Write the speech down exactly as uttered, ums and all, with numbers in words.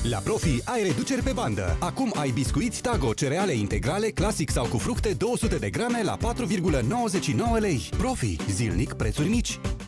La Profi ai reduceri pe bandă. Acum ai biscuiți Tago, cereale integrale, clasic sau cu fructe două sute de grame la patru virgulă nouăzeci și nouă lei. Profi, zilnic prețuri mici.